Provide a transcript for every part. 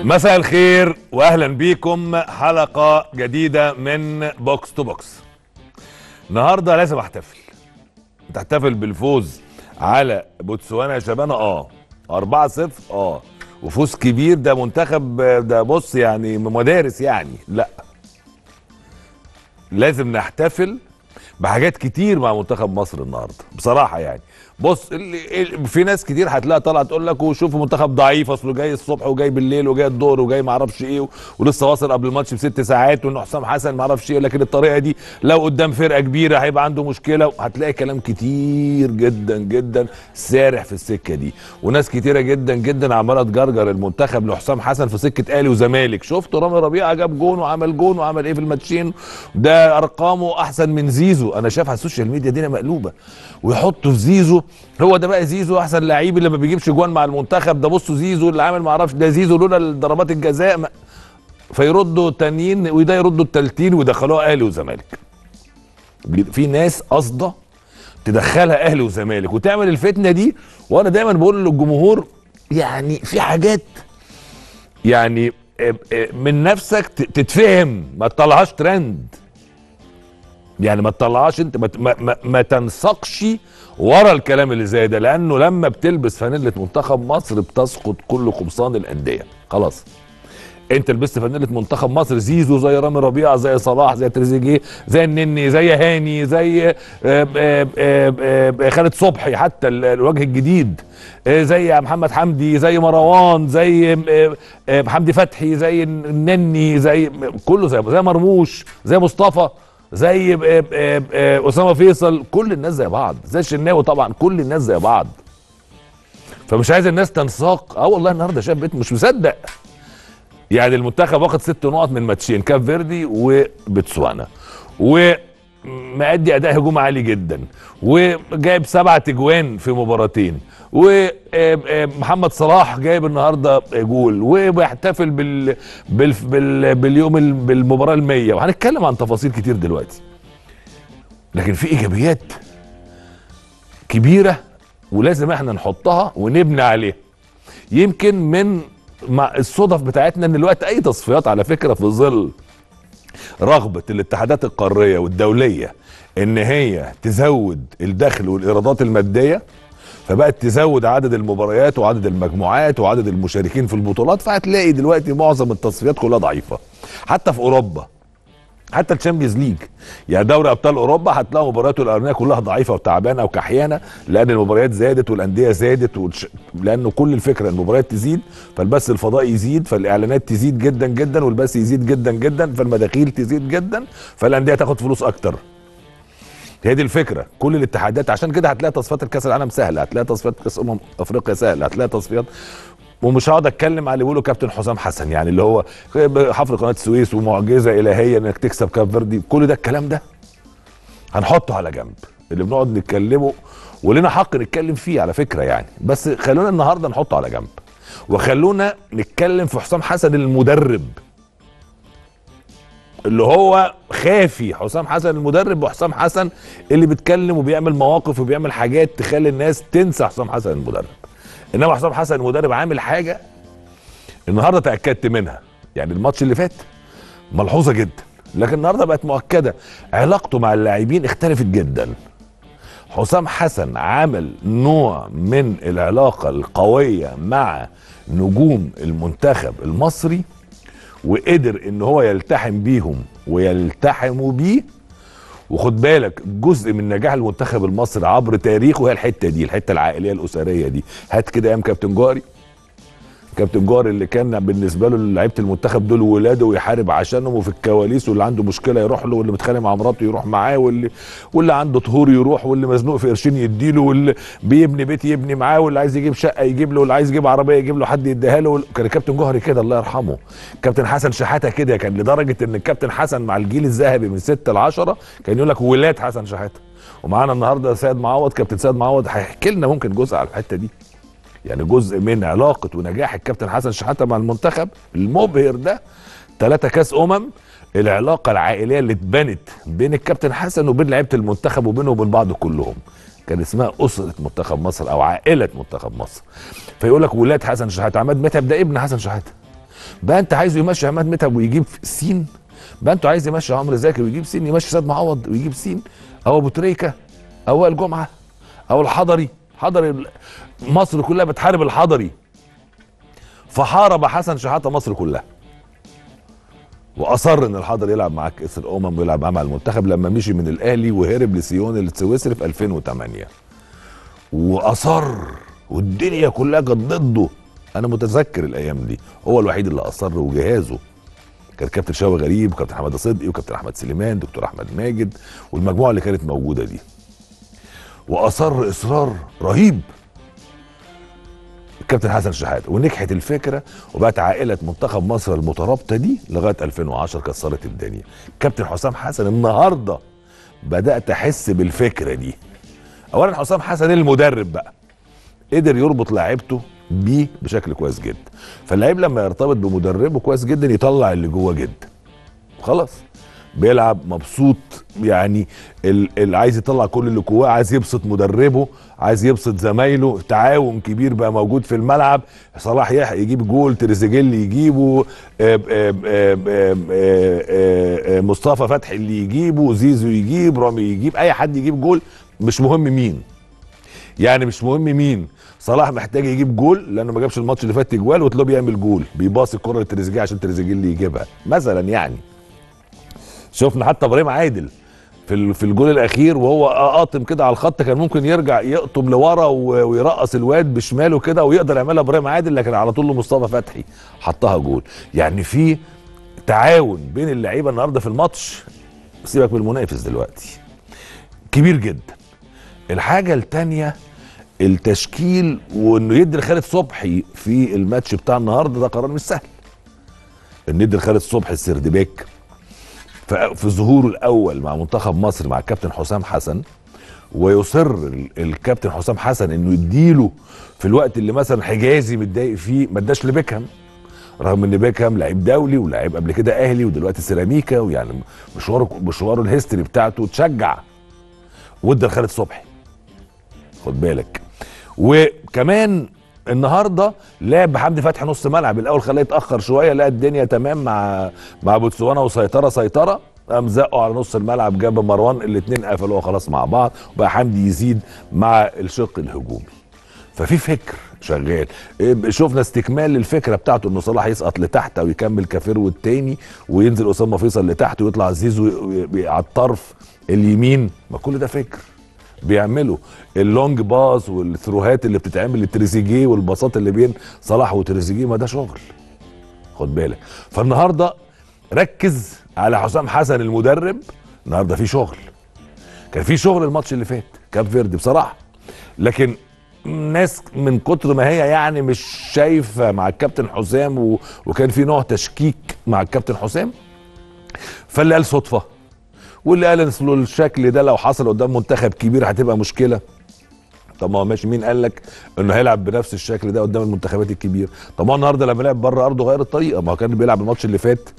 مساء الخير واهلا بيكم حلقة جديدة من بوكس تو بوكس. النهارده لازم احتفل. تحتفل بالفوز على بوتسوانا يا شباب. 4-0 وفوز كبير. ده منتخب، ده بص يعني مدارس يعني. لا، لازم نحتفل بحاجات كتير مع منتخب مصر النهارده بصراحه. يعني بص، في ناس كتير هتلاقيها طالعه تقول لك وشوفوا منتخب ضعيف، اصله جاي الصبح وجاي بالليل وجاي الظهر وجاي ما اعرفش ايه ولسه واصل قبل الماتش ب6 ساعات، وان حسام حسن ما اعرفش ايه، لكن الطريقه دي لو قدام فرقه كبيره هيبقى عنده مشكله. هتلاقي كلام كتير جدا جدا سارح في السكه دي، وناس كتيره جدا جدا عماله تجرجر المنتخب لحسام حسن في سكه اهلي وزمالك. شفتوا رامي ربيعه جاب جون وعمل ايه في الماتشين، ده ارقامه احسن من زيزو. انا شايف على السوشيال ميديا دي مقلوبه، ويحطوا في زيزو، هو ده بقى زيزو احسن لعيب اللي ما بيجيبش جوان مع المنتخب، ده بصوا زيزو اللي عامل ما اعرفش، ده زيزو لولا ضربات الجزاء فيردوا التانيين وده يردوا التالتين ويدخلوها اهلي وزمالك. في ناس قاصده تدخلها اهلي وزمالك وتعمل الفتنه دي. وانا دايما بقول للجمهور يعني في حاجات يعني من نفسك تتفهم، ما تطلعهاش ترند. يعني ما تطلعهاش انت، ما تنسقش ورا الكلام اللي زي ده، لانه لما بتلبس فانيله منتخب مصر بتسقط كل قمصان الانديه. خلاص، انت لبست فانيله منتخب مصر، زيزو زي رامي ربيعه زي صلاح زي تريزيجيه زي النني زي هاني زي خالد صبحي حتى الوجه الجديد، زي محمد حمدي زي مروان زي حمدي فتحي زي النني زي كله زي مرموش زي مصطفى زي اسامه فيصل، كل الناس زي بعض، زي الشناوي طبعا، كل الناس زي بعض. فمش عايز الناس تنساق. والله النهارده شايف بيت مش مصدق. يعني المنتخب واخد 6 نقط من ماتشين، كاب فيردي وبتسوانا، ومأدي اداء هجوم عالي جدا، وجايب 7 تجوان في مباراتين، ومحمد صلاح جايب النهارده جول، وبيحتفل باليوم بالمباراه ال100، وهنتكلم عن تفاصيل كتير دلوقتي. لكن في ايجابيات كبيره ولازم احنا نحطها ونبني عليها. يمكن من مع الصدف بتاعتنا ان الوقت اي تصفيات على فكره في ظل رغبه الاتحادات القاريه والدوليه ان هي تزود الدخل والايرادات الماديه، فبقت تزود عدد المباريات وعدد المجموعات وعدد المشاركين في البطولات. فهتلاقي دلوقتي معظم التصفيات كلها ضعيفه، حتى في اوروبا، حتى الشامبيونز ليج. يعني دوري ابطال اوروبا هتلاقوا مبارياته الاولانيه كلها ضعيفه وتعبانه وكحيانه، لان المباريات زادت والانديه زادت لانه كل الفكره المباريات تزيد فالبث الفضائي يزيد، فالاعلانات تزيد جدا جدا، والبث يزيد جدا جدا، فالمداخيل تزيد جدا، فالانديه تاخد فلوس اكتر. هي دي الفكره. كل الاتحادات عشان كده هتلاقي تصفيات الكاس العالم سهله، هتلاقي تصفيات كاس افريقيا سهله، هتلاقي تصفيات. ومش هقعد اتكلم على اللي بيقوله كابتن حسام حسن، يعني اللي هو حفر قناه السويس ومعجزه الهيه انك تكسب كاب فيردي، كل ده الكلام ده هنحطه على جنب. اللي بنقعد نتكلمه ولنا حق نتكلم فيه على فكره يعني، بس خلونا النهارده نحطه على جنب، وخلونا نتكلم في حسام حسن المدرب اللي هو خافي. حسام حسن المدرب وحسام حسن اللي بيتكلم وبيعمل مواقف وبيعمل حاجات تخلي الناس تنسى حسام حسن المدرب. انما حسام حسن المدرب عامل حاجه النهارده تاكدت منها. يعني الماتش اللي فات ملحوظه جدا، لكن النهارده بقت مؤكده. علاقته مع اللاعبين اختلفت جدا. حسام حسن عمل نوع من العلاقه القويه مع نجوم المنتخب المصري، وقدر ان هو يلتحم بيهم ويلتحموا بيه. وخد بالك جزء من نجاح المنتخب المصري عبر تاريخه هي الحته دي، الحته العائليه الاسريه دي. هات كده ايام كابتن جوهري، كابتن جوهري اللي كان بالنسبه له لعيبه المنتخب دول ولاده ويحارب عشانهم، وفي الكواليس، واللي عنده مشكله يروح له، واللي متخانق مع مراته يروح معاه، واللي عنده طهور يروح، واللي مزنوق في قرشين يديله، واللي بيبني بيت يبني معاه، واللي عايز يجيب شقه يجيب له، واللي عايز يجيب عربيه يجيب له حد يديها له. كان كابتن جوهري كده الله يرحمه. كابتن حسن شحاته كده كان، لدرجه ان الكابتن حسن مع الجيل الذهبي من 6 ل 10 كان يقول لك ولاد حسن شحاته. ومعانا النهارده سيد معوض، كابتن سيد معوض هيحكي لنا ممكن جزء على الحته دي، يعني جزء من علاقه ونجاح الكابتن حسن شحاته مع المنتخب المبهر ده. 3 كاس العلاقه العائليه اللي اتبنت بين الكابتن حسن وبين لعيبه المنتخب وبينهم وبين بعض كلهم كان اسمها اسره منتخب مصر او عائله منتخب مصر. فيقول لك ولاد حسن شحاته، عماد متعب ده ابن حسن شحاته، بقى انت عايزه يمشي عماد متعب ويجيب سين؟ بقى انتوا عايز يمشي عمرو زكي ويجيب سين، يمشي سيد معوض ويجيب سين، او ابو تريكه، او وائل جمعه، او الحضري. مصر كلها بتحارب الحضري، فحارب حسن شحاته مصر كلها، واصر ان الحضري يلعب معاك كاس الامم ويلعب معاه مع المنتخب لما مشي من الاهلي وهرب لسيون السويسري في 2008. واصر والدنيا كلها كانت ضده. انا متذكر الايام دي، هو الوحيد اللي اصر وجهازه كان كابتن شوقي غريب وكابتن حماده صدقي وكابتن احمد سليمان دكتور احمد ماجد والمجموعه اللي كانت موجوده دي، واصر اصرار رهيب الكابتن حسن شحاته، ونجحت الفكره وبقت عائله منتخب مصر المترابطه دي لغايه 2010 كسرت الدنيا. كابتن حسام حسن النهارده بدات احس بالفكره دي. اولا حسام حسن المدرب بقى قدر يربط لاعيبته بيه بشكل كويس جدا، فاللعيب لما يرتبط بمدربه كويس جدا يطلع اللي جوه جدا، خلاص بيلعب مبسوط. يعني اللي عايز يطلع كل اللي جواه، عايز يبسط مدربه، عايز يبسط زمايله، تعاون كبير بقى موجود في الملعب. صلاح يحيى يجيب جول، تريزيجيه يجيبه، مصطفى فتحي اللي يجيبه، زيزو يجيب، رامي يجيب، اي حد يجيب جول، مش مهم مين. يعني مش مهم مين، صلاح محتاج يجيب جول لانه ما جابش الماتش اللي فات جوال، وتلاقيه بيعمل جول، بيباصي الكره لتريزيجيه عشان تريزيجيه اللي يجيبها مثلا. يعني شفنا حتى ابراهيم عادل في الجول الاخير وهو قاطم كده على الخط، كان ممكن يرجع يقطم لورا ويرقص الواد بشماله كده ويقدر يعملها ابراهيم عادل، لكن على طول مصطفى فتحي حطها جول. يعني في تعاون بين اللعيبه النهارده في الماتش، سيبك من المنافس دلوقتي، كبير جدا. الحاجه الثانيه التشكيل، وانه يدي لخالد صبحي في الماتش بتاع النهارده ده قرار مش سهل. ان يدي لخالد صبحي السردباك في ظهوره الاول مع منتخب مصر مع الكابتن حسام حسن، ويصر الكابتن حسام حسن انه يديله في الوقت اللي مثلا حجازي متضايق فيه، ما اداش لبيكهام، رغم ان بيكهام لعيب دولي ولاعيب قبل كده اهلي ودلوقتي سيراميكا، ويعني مشواره الهيستوري بتاعته تشجع، وادى لخالد صبحي، خد بالك. وكمان النهارده لعب حمدي فتحي نص ملعب، الاول خلاه يتاخر شويه، لقى الدنيا تمام مع بوتسوانا وسيطره، قام زقوا على نص الملعب، جاب مروان، الاثنين قفلوها خلاص مع بعض، وبقى حمدي يزيد مع الشق الهجومي. ففي فكر شغال. شفنا استكمال للفكره بتاعته انه صلاح يسقط لتحت او يكمل كافيرو التاني وينزل اسامه فيصل لتحت ويطلع زيزو على الطرف اليمين، ما كل ده فكر بيعملوا. اللونج باص والثروهات اللي بتتعمل لتريزيجيه والباصات اللي بين صلاح وتريزيجيه، ما ده شغل، خد بالك. فالنهارده ركز على حسام حسن المدرب، النهارده في شغل. كان في شغل الماتش اللي فات كاب فيردي بصراحه، لكن الناس من كتر ما هي يعني مش شايفه مع الكابتن حسام وكان في نوع تشكيك مع الكابتن حسام، فاللي قال صدفه، واللي قال ان الشكل ده لو حصل قدام منتخب كبير هتبقى مشكله. طب ما هو ماشي، مين قال لك انه هيلعب بنفس الشكل ده قدام المنتخبات الكبيره؟ طب ما هو النهارده لما لعب بره ارضه غير الطريقه، ما هو كان بيلعب الماتش اللي فات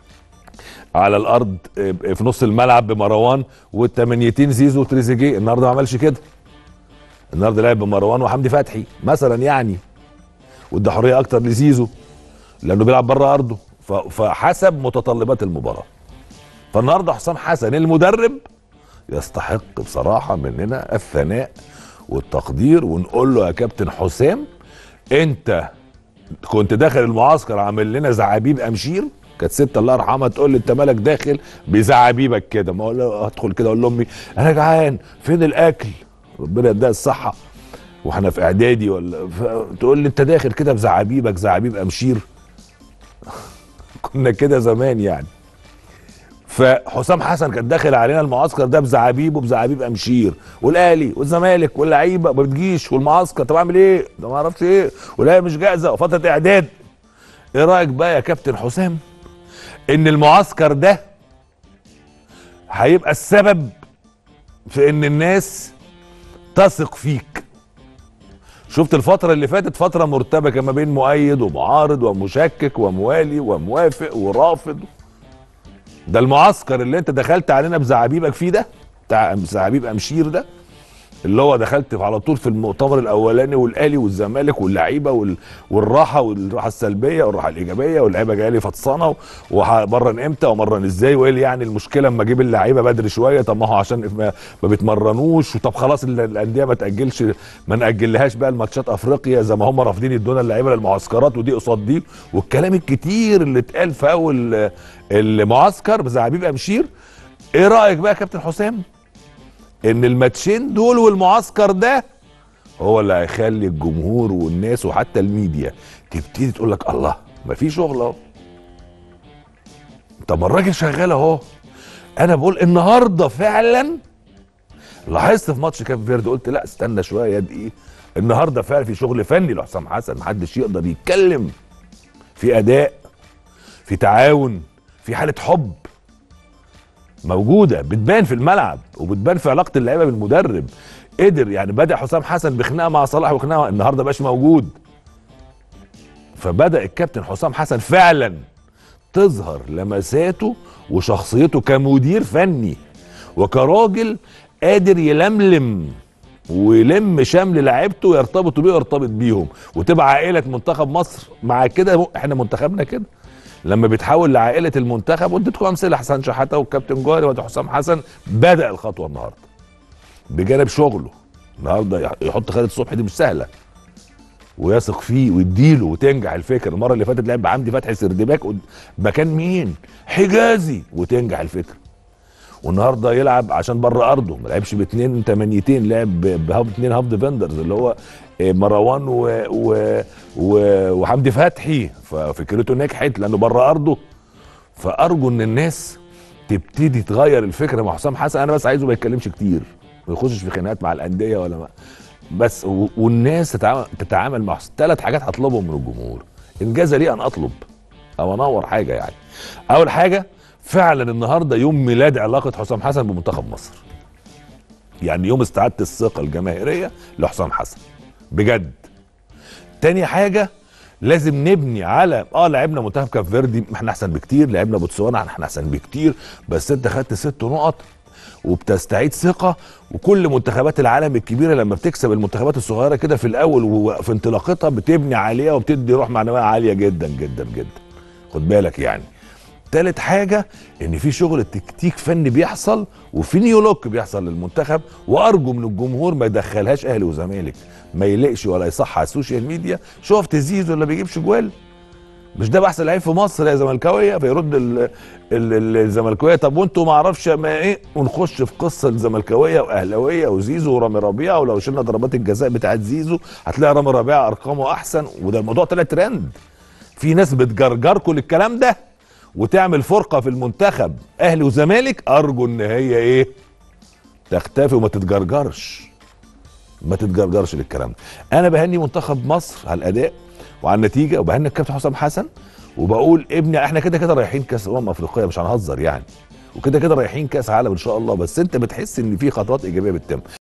على الارض في نص الملعب بمروان والتمانيتين زيزو وتريزيجيه، النهارده ما عملش كده. النهارده لعب بمروان وحمدي فتحي مثلا يعني، وادى حريه اكتر لزيزو لانه بيلعب بره ارضه، فحسب متطلبات المباراه. فالنهارده حسام حسن المدرب يستحق بصراحه مننا الثناء والتقدير، ونقول له يا كابتن حسام انت كنت داخل المعسكر عامل لنا زعابيب امشير. كانت ست الله يرحمها تقول لي انت مالك داخل بزعابيبك كده؟ ما اقول له ادخل كده اقول لامي انا جعان فين الاكل، ربنا يديها الصحه، واحنا في اعدادي ولا تقول لي انت داخل كده بزعابيبك، زعابيب امشير. كنا كده زمان يعني. فحسام حسن كان داخل علينا المعسكر ده بزعابيب وبزعابيب امشير، والاهلي والزمالك واللعيبه ما بتجيش، والمعسكر طب اعمل ايه؟ ده ما اعرفش ايه، ولا مش جاهزه وفتره اعداد. ايه رايك بقى يا كابتن حسام ان المعسكر ده هيبقى السبب في ان الناس تثق فيك؟ شفت الفترة اللي فاتت فترة مرتبكة ما بين مؤيد ومعارض ومشكك وموالي وموافق ورافض. ده المعسكر اللي انت دخلت علينا بزعابيبك فيه ده، بتاع زعابيب امشير ده، اللي هو دخلت على طول في المؤتمر الاولاني والاهلي والزمالك واللعيبه والراحه السلبيه والراحه الايجابيه، واللعيبه جايه لي فطسانه ومرن امتى ومرن ازاي، وايه اللي يعني المشكله اما اجيب اللعيبه بدري شويه؟ طب ما هو عشان ما بيتمرنوش، وطب خلاص الانديه ما تاجلش، ما ناجلهاش بقى الماتشات افريقيا زي ما هم رافضين يدونا اللعيبه للمعسكرات، ودي قصاد دي، والكلام الكتير اللي اتقال في اول المعسكر بزعبيب امشير. ايه رايك بقى يا كابتن حسام ان الماتشين دول والمعسكر ده هو اللي هيخلي الجمهور والناس وحتى الميديا تبتدي تقول لك الله ما في شغل اهو؟ طب ما الراجل شغال اهو. انا بقول النهارده فعلا لاحظت في ماتش كاب فيردي قلت لا استنى شويه يا دقيقه، النهارده فعلا في شغل فني لحسام حسن، محدش يقدر يتكلم، في اداء، في تعاون، في حاله حب موجوده بتبان في الملعب وبتبان في علاقه اللعيبه بالمدرب. قدر يعني بدا حسام حسن بخناقه مع صلاح وخناقه، النهارده مبقاش موجود. فبدا الكابتن حسام حسن فعلا تظهر لمساته وشخصيته كمدير فني وكراجل قادر يلملم ويلم شمل لعيبته ويرتبطوا بيه ويرتبط بيهم، وتبقى عائله منتخب مصر مع كده. احنا منتخبنا كده لما بيتحول لعائله المنتخب، واديتكم امثله حسن شحاته والكابتن جوهري وادي حسام حسن. بدا الخطوه النهارده بجانب شغله، النهارده يحط خالد صبحي دي مش سهله، ويثق فيه ويديله وتنجح الفكره. المره اللي فاتت لعب بعمدي فتحي سردباك مكان مين؟ حجازي، وتنجح الفكره. والنهارده يلعب عشان بره ارضه، ما لعبش باثنين تمانيتين، لعب باثنين هاف ديفندرز اللي هو مروان وحمدي فتحي، ففكرته نجحت لانه بره ارضه. فارجو ان الناس تبتدي تغير الفكره مع حسام حسن. انا بس عايزه ما يتكلمش كتير، ما يخشش في خناقات مع الانديه ولا ما بس، والناس تتعامل مع 3 حاجات هطلبهم من الجمهور ان جاز لي ان اطلب او انور حاجه. يعني اول حاجه فعلا النهارده يوم ميلاد علاقه حسام حسن بمنتخب مصر، يعني يوم استعاده الثقه الجماهيريه لحسام حسن بجد. تاني حاجه لازم نبني على لعبنا منتخب كاب فيردي احنا احسن بكتير، لعبنا بوتسوانا احنا احسن بكتير، بس انت خدت 6 نقط وبتستعيد ثقه. وكل منتخبات العالم الكبيره لما بتكسب المنتخبات الصغيره كده في الاول وفي انطلاقتها بتبني عليها وبتدي روح معنويه عاليه جدا جدا جدا. خد بالك يعني. تالت حاجه ان في شغل تكتيك فني بيحصل وفي نيولوك بيحصل للمنتخب، وارجو من الجمهور ما يدخلهاش اهلي وزمالك، ما يلقش ولا يصح على السوشيال ميديا. شفت زيزو اللي بيجيبش جوال؟ مش ده احسن لعيب في مصر يا زملكاويه؟ فيرد الزملكاويه طب وانتوا ما اعرفش ما ايه، ونخش في قصه الزملكاويه واهلاويه وزيزو ورامي ربيعه، ولو شلنا ضربات الجزاء بتاعت زيزو هتلاقي رامي ربيعه ارقامه احسن، وده الموضوع طلع ترند. في ناس بتجرجركوا للكلام ده وتعمل فرقه في المنتخب اهلي وزمالك، ارجو ان هي ايه تختفي وما تتجرجرش، ما تتجرجرش للكلام ده. انا بهني منتخب مصر على الاداء وعلى النتيجه، وبهني الكابتن حسام حسن، وبقول ابني احنا كده كده رايحين كاس افريقيه، مش هنهزر يعني، وكده كده رايحين كاس عالم ان شاء الله، بس انت بتحس ان في خطوات ايجابيه بتتم.